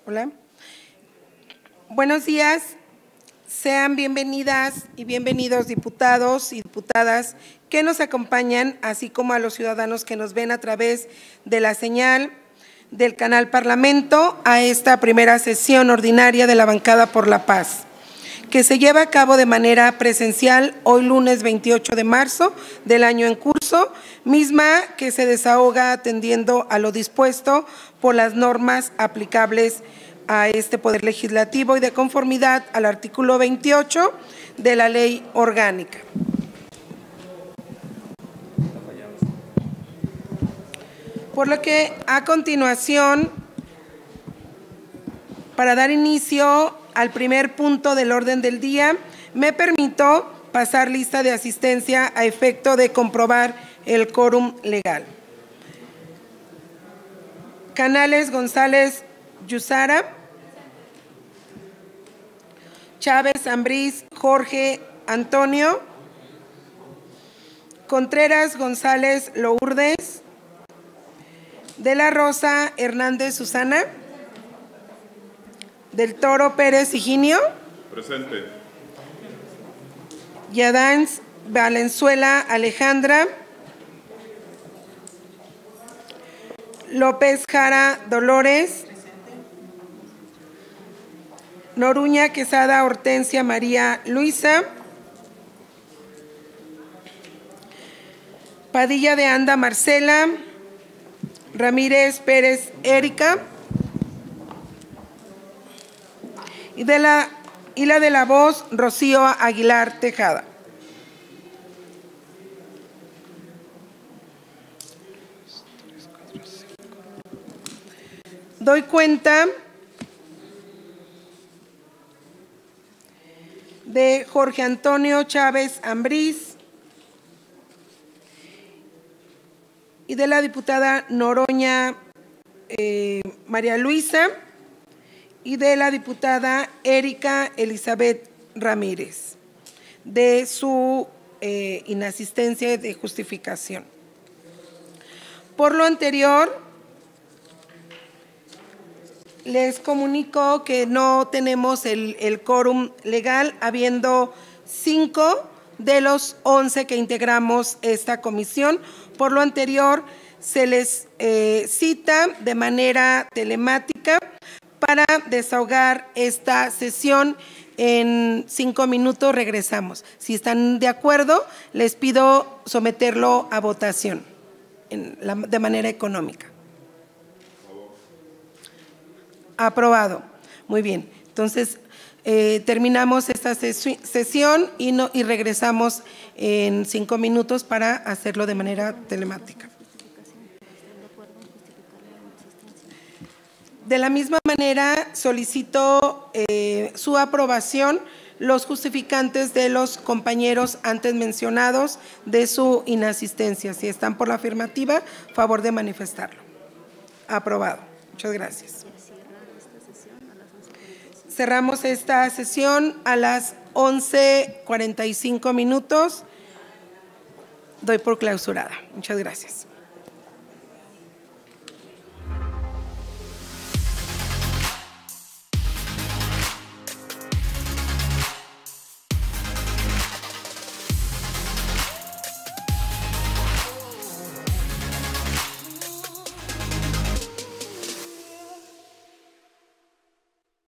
Hola. Buenos días. Sean bienvenidas y bienvenidos diputados y diputadas que nos acompañan, así como a los ciudadanos que nos ven a través de la señal del canal Parlamento, a esta primera sesión ordinaria de la Bancada por la Paz, que se lleva a cabo de manera presencial hoy lunes 28 de marzo del año en curso, misma que se desahoga atendiendo a lo dispuesto por las normas aplicables a este Poder Legislativo y de conformidad al artículo 28 de la Ley Orgánica. Por lo que, a continuación, para dar inicio al primer punto del orden del día, me permito pasar lista de asistencia a efecto de comprobar el quórum legal. Canales González Yusara, Chávez Ambriz Jorge Antonio, Contreras González Lourdes, De la Rosa Hernández Susana, Del Toro Pérez Higinio. Presente. Yadans Valenzuela Alejandra, López Jara Dolores, Noruña Quesada Hortensia María Luisa, Padilla de Anda Marcela, Ramírez Pérez Erika, y la de la voz Rocío Aguilar Tejada. Doy cuenta de Jorge Antonio Chávez Ambriz y de la diputada Noroña María Luisa y de la diputada Erika Elizabeth Ramírez, de su inasistencia de justificación. Por lo anterior, les comunico que no tenemos el quórum legal, habiendo 5 de los 11 que integramos esta comisión. Por lo anterior, se les cita de manera telemática para desahogar esta sesión. En 5 minutos regresamos. Si están de acuerdo, les pido someterlo a votación de manera económica. Aprobado. Muy bien. Entonces, terminamos esta sesión y regresamos en 5 minutos para hacerlo de manera telemática. De la misma manera, solicito su aprobación los justificantes de los compañeros antes mencionados de su inasistencia. Si están por la afirmativa, favor de manifestarlo. Aprobado. Muchas gracias. Cerramos esta sesión a las 11:45 minutos. Doy por clausurada. Muchas gracias.